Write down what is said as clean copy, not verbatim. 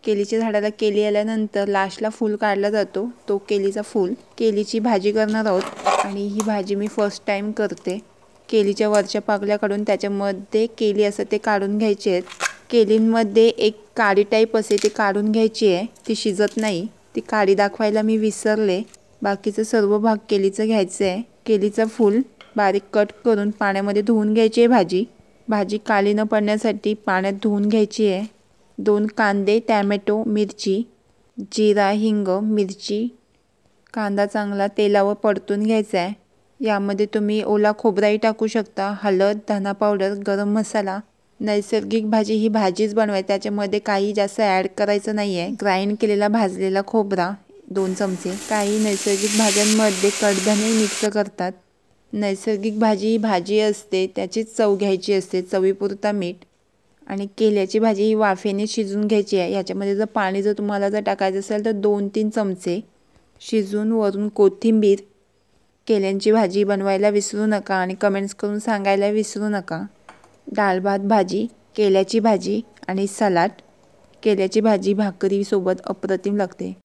केलीच्या झाडाला केली आल्यानंतर लास्टला फूल काढला जातो, तो केलीचा फूल. केलीची भाजी करणार आहोत आणि ही भाजी मी फर्स्ट टाइम करते. केलीच्या वरच्या पाकळ्या काढून त्याच्यामध्ये केली असं ते काढून घ्यायचे आहेत. केलींमध्ये एक काडी टाईप असे ते काढून घ्यायची आहे, ती शिजत नाही. ती काडी दाखवायला मी विसरले. बाकीचं सर्व भाग केलीचं घ्यायचं आहे. केलीचं फूल बारीक कट करून पाण्यामध्ये धुवून घ्यायची आहे. भाजी काळी न पडण्यासाठी पाण्यात धुवून घ्यायची आहे. 2 कांदे, टॅमॅटो, मिरची, जिरा, हिंग, मिरची, कांदा चांगला तेलावर परतून घ्यायचा आहे. यामध्ये तुम्ही ओला खोबराही टाकू शकता, हळद, धना पावडर, गरम मसाला. नैसर्गिक भाजी ही भाजीच बनवायची, त्याच्यामध्ये काही जास्त ॲड करायचं नाही आहे. ग्राइंड केलेला भाजलेला खोबरा 2 चमचे. काही नैसर्गिक भाज्यांमध्ये कडधान्ये मिक्स करतात. नैसर्गिक भाजी ही भाजी असते, त्याचीच चव घ्यायची असते, चवीपुरता मीठ. आणि केल्याची भाजी ही वाफेने शिजवून घ्यायची आहे. याच्यामध्ये जर पाणी तुम्हाला टाकायचं असेल तर 2-3 चमचे शिजवून वरून कोथिंबीर. केल्यांची भाजी बनवायला विसरू नका आणि कमेंट्स करून सांगायला विसरू नका. डाळ भात भाजी, केल्याची भाजी आणि सलाड. केल्याची भाजी भाकरीसोबत अप्रतिम लागते.